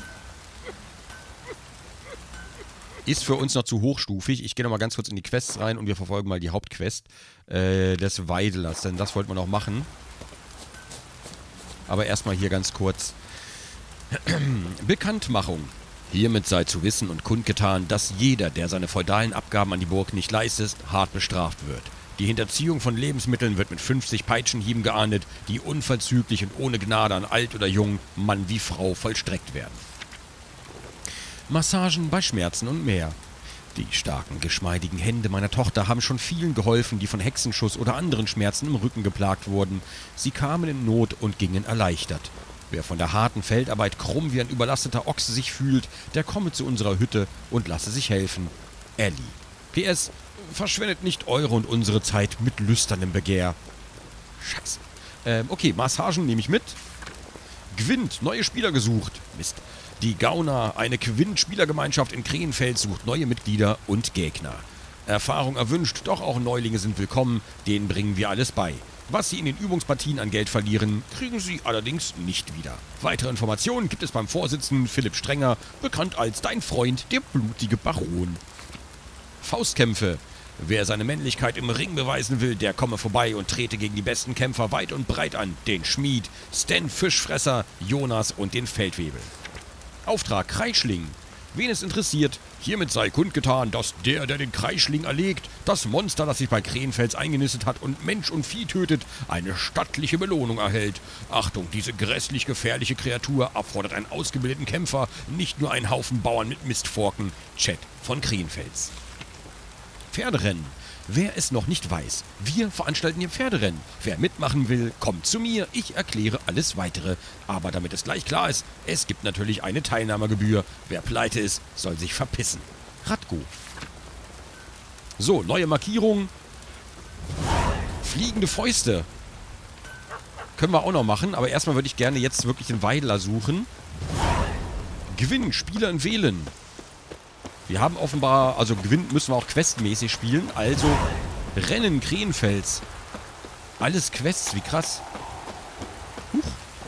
Ist für uns noch zu hochstufig. Ich gehe noch mal ganz kurz in die Quests rein und wir verfolgen mal die Hauptquest äh, des Weidelers, denn das wollten wir noch machen. Aber erstmal hier ganz kurz. Bekanntmachung. Hiermit sei zu wissen und kundgetan, dass jeder, der seine feudalen Abgaben an die Burg nicht leistet, hart bestraft wird. Die Hinterziehung von Lebensmitteln wird mit fünfzig Peitschenhieben geahndet, die unverzüglich und ohne Gnade an alt oder jung, Mann wie Frau vollstreckt werden. Massagen bei Schmerzen und mehr. Die starken, geschmeidigen Hände meiner Tochter haben schon vielen geholfen, die von Hexenschuss oder anderen Schmerzen im Rücken geplagt wurden. Sie kamen in Not und gingen erleichtert. Wer von der harten Feldarbeit krumm wie ein überlasteter Ochse sich fühlt, der komme zu unserer Hütte und lasse sich helfen. Ellie. P S. Verschwendet nicht eure und unsere Zeit mit lüsternem Begehr. Scheiße. Ähm, okay, Massagen nehme ich mit. Gwent, neue Spieler gesucht. Mist. Die Gauner, eine Gwent-Spielergemeinschaft in Krenfeld, sucht neue Mitglieder und Gegner. Erfahrung erwünscht, doch auch Neulinge sind willkommen, denen bringen wir alles bei. Was sie in den Übungspartien an Geld verlieren, kriegen sie allerdings nicht wieder. Weitere Informationen gibt es beim Vorsitzenden Philipp Strenger, bekannt als dein Freund, der blutige Baron. Faustkämpfe. Wer seine Männlichkeit im Ring beweisen will, der komme vorbei und trete gegen die besten Kämpfer weit und breit an. Den Schmied, Stan Fischfresser, Jonas und den Feldwebel. Auftrag Kreischling. Wen es interessiert, hiermit sei kundgetan, dass der, der den Kreischling erlegt, das Monster, das sich bei Krenfels eingenistet hat und Mensch und Vieh tötet, eine stattliche Belohnung erhält. Achtung, diese grässlich gefährliche Kreatur erfordert einen ausgebildeten Kämpfer, nicht nur einen Haufen Bauern mit Mistforken. Chat von Krenfels. Pferderennen. Wer es noch nicht weiß, wir veranstalten hier Pferderennen. Wer mitmachen will, kommt zu mir, ich erkläre alles Weitere. Aber damit es gleich klar ist, es gibt natürlich eine Teilnahmegebühr. Wer pleite ist, soll sich verpissen. Radko. So, neue Markierung. Fliegende Fäuste. Können wir auch noch machen, aber erstmal würde ich gerne jetzt wirklich den Weidler suchen. Gewinn, Spieler wählen. Wir haben offenbar, also Gewinn müssen wir auch questmäßig spielen, also Rennen Krenfels. Alles Quests, wie krass. Huch.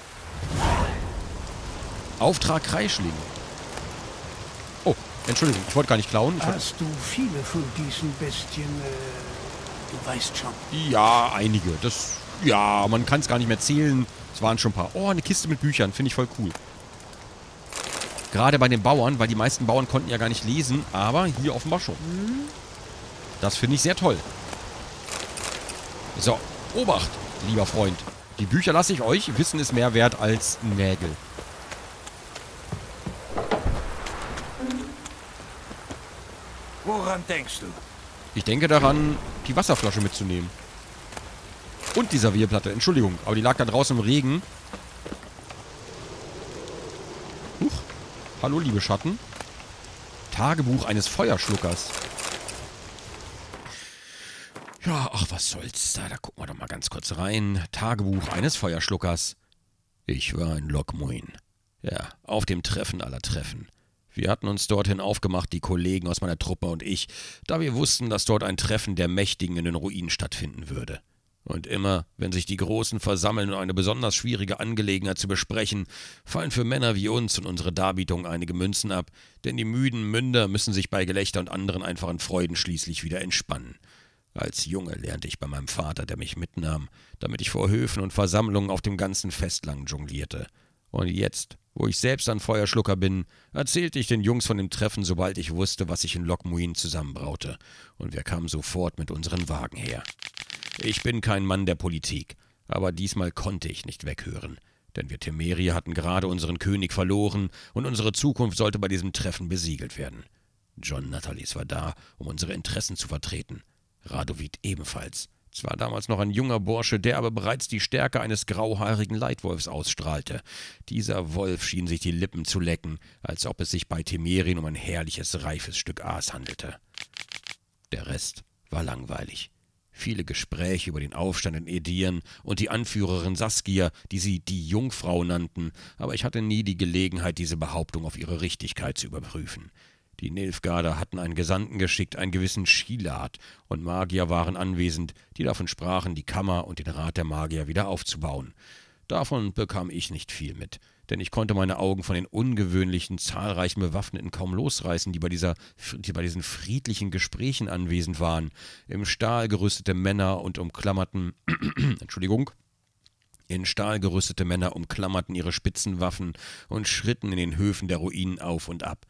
Auftrag Kreischling. Oh, Entschuldigung, ich wollte gar nicht klauen. Ich Hast du viele von diesen Bestien, äh, du weißt schon. Ja, einige. Das, ja, man kann es gar nicht mehr zählen. Es waren schon ein paar. Oh, eine Kiste mit Büchern, finde ich voll cool. Gerade bei den Bauern, weil die meisten Bauern konnten ja gar nicht lesen, aber hier offenbar schon. Das finde ich sehr toll. So, Obacht, lieber Freund. Die Bücher lasse ich euch. Wissen ist mehr wert als Nägel. Woran denkst du? Ich denke daran, die Wasserflasche mitzunehmen. Und die Servierplatte, Entschuldigung, aber die lag da draußen im Regen. Huch. Hallo, liebe Schatten. Tagebuch eines Feuerschluckers. Ja, ach, was soll's da? Da gucken wir doch mal ganz kurz rein. Tagebuch eines Feuerschluckers. Ich war in Lokmuin. Ja, auf dem Treffen aller Treffen. Wir hatten uns dorthin aufgemacht, die Kollegen aus meiner Truppe und ich, da wir wussten, dass dort ein Treffen der Mächtigen in den Ruinen stattfinden würde. Und immer, wenn sich die Großen versammeln, um eine besonders schwierige Angelegenheit zu besprechen, fallen für Männer wie uns und unsere Darbietung einige Münzen ab, denn die müden Münder müssen sich bei Gelächter und anderen einfachen Freuden schließlich wieder entspannen. Als Junge lernte ich bei meinem Vater, der mich mitnahm, damit ich vor Höfen und Versammlungen auf dem ganzen Fest lang jonglierte. Und jetzt, wo ich selbst ein Feuerschlucker bin, erzählte ich den Jungs von dem Treffen, sobald ich wusste, was ich in Lokmuin zusammenbraute. Und wir kamen sofort mit unseren Wagen her. Ich bin kein Mann der Politik, aber diesmal konnte ich nicht weghören, denn wir Temerier hatten gerade unseren König verloren und unsere Zukunft sollte bei diesem Treffen besiegelt werden. John Natalis war da, um unsere Interessen zu vertreten. Radovid ebenfalls. Zwar damals noch ein junger Bursche, der aber bereits die Stärke eines grauhaarigen Leitwolfs ausstrahlte. Dieser Wolf schien sich die Lippen zu lecken, als ob es sich bei Temerien um ein herrliches, reifes Stück Aas handelte. Der Rest war langweilig. Viele Gespräche über den Aufstand in Edirn und die Anführerin Saskia, die sie die Jungfrau nannten, aber ich hatte nie die Gelegenheit, diese Behauptung auf ihre Richtigkeit zu überprüfen. Die Nilfgaarder hatten einen Gesandten geschickt, einen gewissen Schilat, und Magier waren anwesend, die davon sprachen, die Kammer und den Rat der Magier wieder aufzubauen. Davon bekam ich nicht viel mit, denn ich konnte meine Augen von den ungewöhnlichen, zahlreichen Bewaffneten kaum losreißen, die bei, dieser, die bei diesen friedlichen Gesprächen anwesend waren. Im Stahl gerüstete Männer und umklammerten, Entschuldigung, in Stahl gerüstete Männer umklammerten ihre Spitzenwaffen und schritten in den Höfen der Ruinen auf und ab.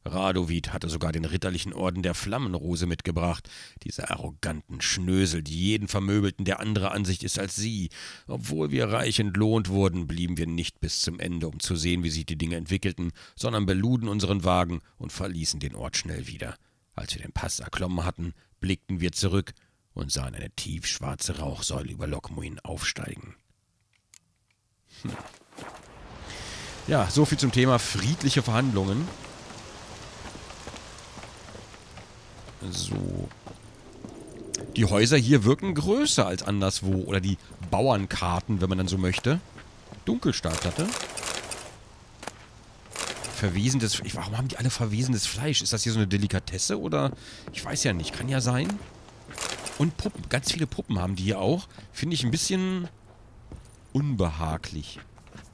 Radovid hatte sogar den ritterlichen Orden der Flammenrose mitgebracht. Diese arroganten Schnösel, die jeden vermöbelten, der anderer Ansicht ist als sie. Obwohl wir reich entlohnt wurden, blieben wir nicht bis zum Ende, um zu sehen, wie sich die Dinge entwickelten, sondern beluden unseren Wagen und verließen den Ort schnell wieder. Als wir den Pass erklommen hatten, blickten wir zurück und sahen eine tiefschwarze Rauchsäule über Lokmuin aufsteigen. Hm. Ja, so viel zum Thema friedliche Verhandlungen. So. Die Häuser hier wirken größer als anderswo. Oder die Bauernkarten, wenn man dann so möchte. Dunkelstahlplatte. Verwesendes... Warum haben die alle verwesendes Fleisch? Ist das hier so eine Delikatesse oder... Ich weiß ja nicht. Kann ja sein. Und Puppen. Ganz viele Puppen haben die hier auch. Finde ich ein bisschen unbehaglich.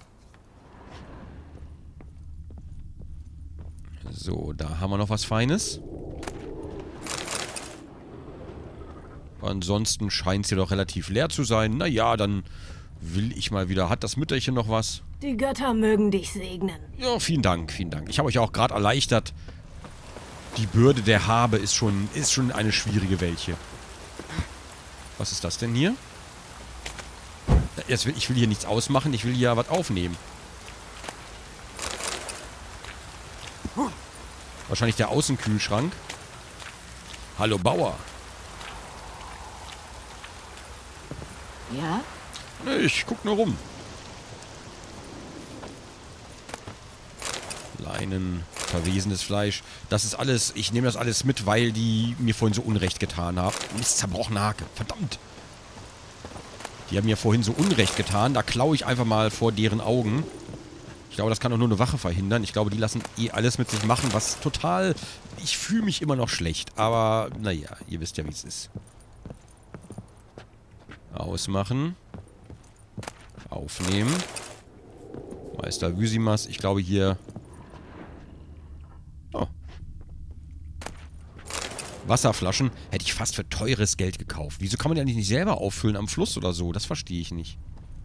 So, da haben wir noch was Feines. Ansonsten scheint es hier doch relativ leer zu sein. Naja, dann will ich mal wieder... Hat das Mütterchen noch was? Die Götter mögen dich segnen. Ja, vielen Dank, vielen Dank. Ich habe euch auch gerade erleichtert. Die Bürde der Habe ist schon, ist schon eine schwierige welche. Was ist das denn hier? Jetzt will, ich will hier nichts ausmachen, ich will hier was aufnehmen. Wahrscheinlich der Außenkühlschrank. Hallo Bauer. Ja? Nee, ich guck nur rum. Leinen, verwesenes Fleisch. Das ist alles, ich nehme das alles mit, weil die mir vorhin so Unrecht getan haben. Mist, zerbrochene Hake. Verdammt. Die haben mir vorhin so Unrecht getan. Da klaue ich einfach mal vor deren Augen. Ich glaube, das kann auch nur eine Wache verhindern. Ich glaube, die lassen eh alles mit sich machen, was total... Ich fühle mich immer noch schlecht. Aber, naja, ihr wisst ja, wie es ist. Ausmachen. Aufnehmen. Meister Vysimas. Ich glaube hier... Oh. Wasserflaschen hätte ich fast für teures Geld gekauft. Wieso kann man die eigentlich nicht selber auffüllen am Fluss oder so? Das verstehe ich nicht.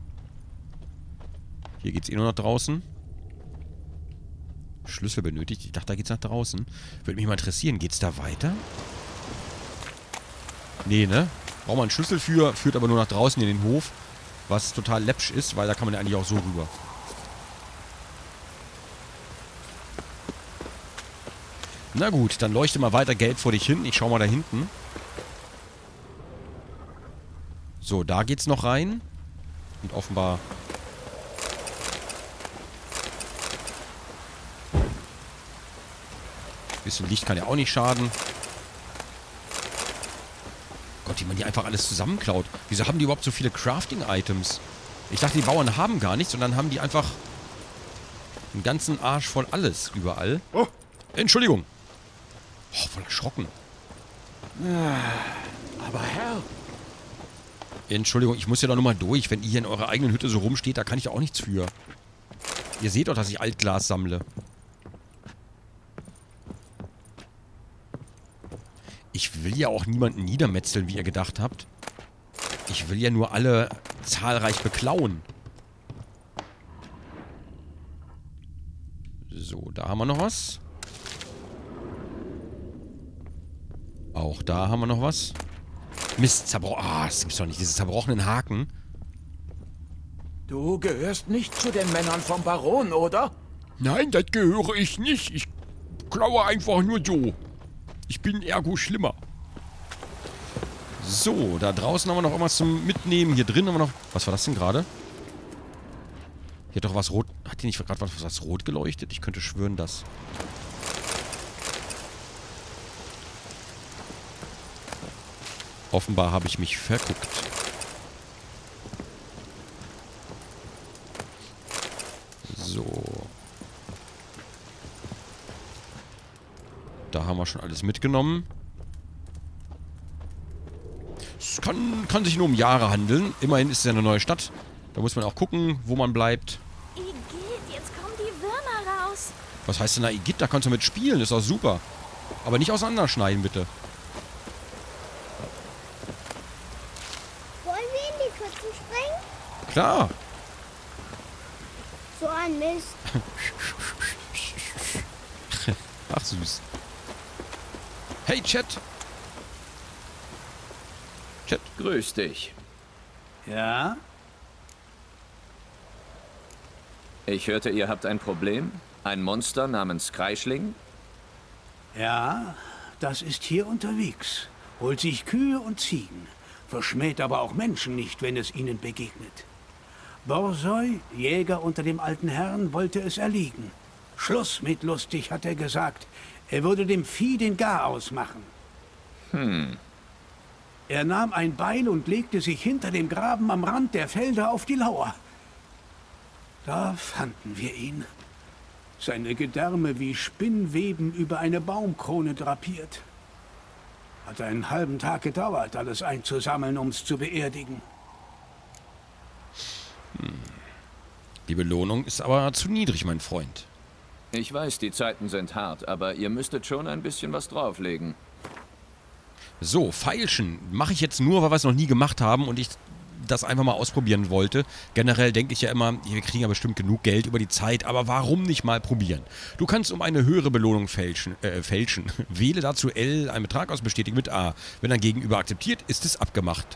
Hier geht's eh nur nach draußen. Schlüssel benötigt. Ich dachte, da geht's nach draußen. Würde mich mal interessieren. Geht's da weiter? Nee, ne? Braucht man einen Schlüssel für, führt aber nur nach draußen in den Hof. Was total läppsch ist, weil da kann man ja eigentlich auch so rüber. Na gut, dann leuchte mal weiter Geld vor dich hin. Ich schau mal da hinten. So, da geht's noch rein. Und offenbar... Bisschen Licht kann ja auch nicht schaden. Gott, wie man die einfach alles zusammenklaut. Wieso haben die überhaupt so viele Crafting-Items? Ich dachte, die Bauern haben gar nichts und dann haben die einfach einen ganzen Arsch voll alles überall. Oh, Entschuldigung. Oh, voll erschrocken. Aber Herr... Entschuldigung, ich muss ja doch nur mal durch. Wenn ihr hier in eurer eigenen Hütte so rumsteht, da kann ich ja auch nichts für. Ihr seht doch, dass ich Altglas sammle. Ich will ja auch niemanden niedermetzeln, wie ihr gedacht habt. Ich will ja nur alle zahlreich beklauen. So, da haben wir noch was. Auch da haben wir noch was. Mist, zerbrochen. Ah, das gibt's doch nicht. Diese zerbrochenen Haken. Du gehörst nicht zu den Männern vom Baron, oder? Nein, das gehöre ich nicht. Ich klaue einfach nur so. Ich bin ergo schlimmer. So, da draußen haben wir noch irgendwas zum Mitnehmen. Hier drin haben wir noch... Was war das denn gerade? Hier hat doch was rot... Hat hier nicht gerade was, was rot geleuchtet? Ich könnte schwören, dass... Offenbar habe ich mich verguckt. So. Da haben wir schon alles mitgenommen. Es kann, kann sich nur um Jahre handeln. Immerhin ist es ja eine neue Stadt. Da muss man auch gucken, wo man bleibt. Igitt, jetzt kommen die Würmer raus. Was heißt denn da Igitt? Da kannst du mit spielen. Ist doch super. Aber nicht auseinanderschneiden, bitte. Wollen wir in die Pfützen springen? Klar. So ein Mist. Ach, süß. Hey, Chat. Chat. Grüß dich. Ja? Ich hörte, ihr habt ein Problem? Ein Monster namens Kreischling? Ja, das ist hier unterwegs. Holt sich Kühe und Ziegen. Verschmäht aber auch Menschen nicht, wenn es ihnen begegnet. Borsoi, Jäger unter dem alten Herrn, wollte es erliegen. Schluss mit lustig, hat er gesagt. Er würde dem Vieh den Garaus machen. Hm. Er nahm ein Beil und legte sich hinter dem Graben am Rand der Felder auf die Lauer. Da fanden wir ihn. Seine Gedärme wie Spinnweben über eine Baumkrone drapiert. Hat einen halben Tag gedauert, alles einzusammeln, um's zu beerdigen. Hm. Die Belohnung ist aber zu niedrig, mein Freund. Ich weiß, die Zeiten sind hart, aber ihr müsstet schon ein bisschen was drauflegen. So, Feilschen mache ich jetzt nur, weil wir es noch nie gemacht haben und ich das einfach mal ausprobieren wollte. Generell denke ich ja immer, wir kriegen ja bestimmt genug Geld über die Zeit, aber warum nicht mal probieren? Du kannst um eine höhere Belohnung fälschen. Äh, fälschen. Wähle dazu L, einen Betrag aus, bestätige mit A. Wenn dein Gegenüber akzeptiert, ist es abgemacht.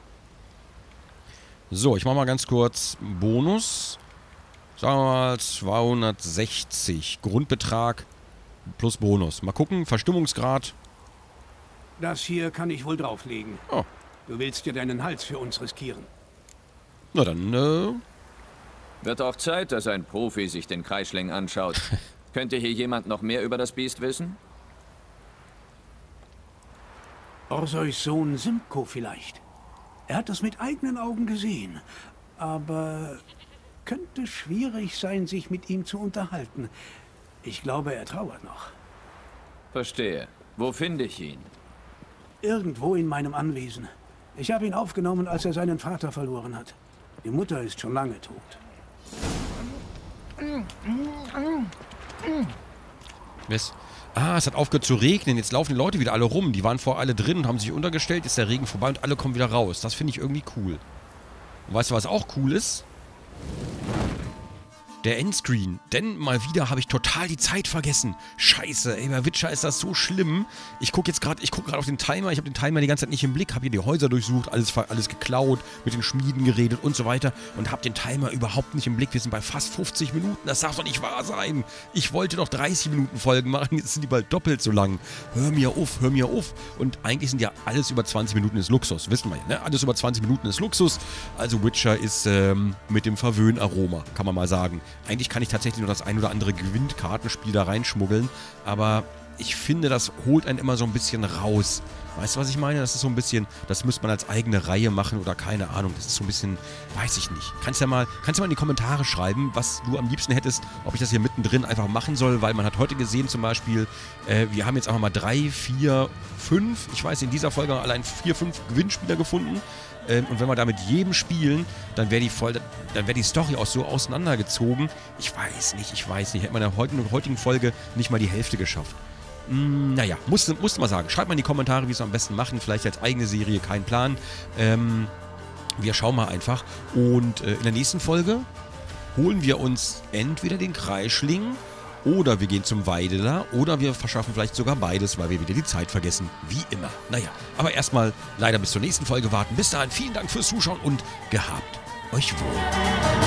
So, ich mache mal ganz kurz Bonus. Sagen wir mal zweihundertsechzig. Grundbetrag plus Bonus. Mal gucken, Verstimmungsgrad. Das hier kann ich wohl drauflegen. Oh. Du willst dir deinen Hals für uns riskieren. Na dann, äh... Wird auch Zeit, dass ein Profi sich den Kreischling anschaut. Könnte hier jemand noch mehr über das Biest wissen? Orsois Sohn Simko vielleicht. Er hat es mit eigenen Augen gesehen. Aber könnte schwierig sein, sich mit ihm zu unterhalten. Ich glaube, er trauert noch. Verstehe. Wo finde ich ihn? Irgendwo in meinem Anwesen. Ich habe ihn aufgenommen, als er seinen Vater verloren hat. Die Mutter ist schon lange tot. Was? Ah, es hat aufgehört zu regnen. Jetzt laufen die Leute wieder alle rum. Die waren vorher alle drin und haben sich untergestellt. Ist der Regen vorbei und alle kommen wieder raus. Das finde ich irgendwie cool. Und weißt du, was auch cool ist? Der Endscreen. Denn mal wieder habe ich total die Zeit vergessen. Scheiße, ey, bei Witcher ist das so schlimm. Ich gucke jetzt gerade, ich gucke gerade auf den Timer. Ich habe den Timer die ganze Zeit nicht im Blick. Habe hier die Häuser durchsucht, alles, alles geklaut, mit den Schmieden geredet und so weiter. Und habe den Timer überhaupt nicht im Blick. Wir sind bei fast fünfzig Minuten. Das darf doch nicht wahr sein. Ich wollte doch dreißig Minuten Folgen machen. Jetzt sind die bald doppelt so lang. Hör mir auf, hör mir auf. Und eigentlich sind ja alles über zwanzig Minuten ist Luxus. Wissen wir ja, ne? Alles über zwanzig Minuten ist Luxus. Also Witcher ist ähm, mit dem Verwöhnaroma, kann man mal sagen. Eigentlich kann ich tatsächlich nur das ein oder andere Gewinnkartenspiel da reinschmuggeln, aber ich finde, das holt einen immer so ein bisschen raus. Weißt du, was ich meine? Das ist so ein bisschen, das müsste man als eigene Reihe machen oder keine Ahnung. Das ist so ein bisschen, weiß ich nicht. Kannst ja mal, kannst ja mal in die Kommentare schreiben, was du am liebsten hättest, ob ich das hier mittendrin einfach machen soll, weil man hat heute gesehen zum Beispiel, äh, wir haben jetzt einfach mal drei, vier, fünf, ich weiß in dieser Folge allein vier, fünf Gewinnspieler gefunden. Und wenn wir da mit jedem spielen, dann wäre die, wär die Story auch so auseinandergezogen. Ich weiß nicht, ich weiß nicht. Hätte man in der heutigen, heutigen Folge nicht mal die Hälfte geschafft. Hm, naja, musste, musste mal sagen. Schreibt mal in die Kommentare, wie wir es am besten machen. Vielleicht als eigene Serie, kein Plan. Ähm, wir schauen mal einfach. Und äh, in der nächsten Folge holen wir uns entweder den Kreischling oder wir gehen zum Weideler oder wir verschaffen vielleicht sogar beides, weil wir wieder die Zeit vergessen. Wie immer. Naja, aber erstmal leider bis zur nächsten Folge warten. Bis dahin, vielen Dank fürs Zuschauen und gehabt euch wohl.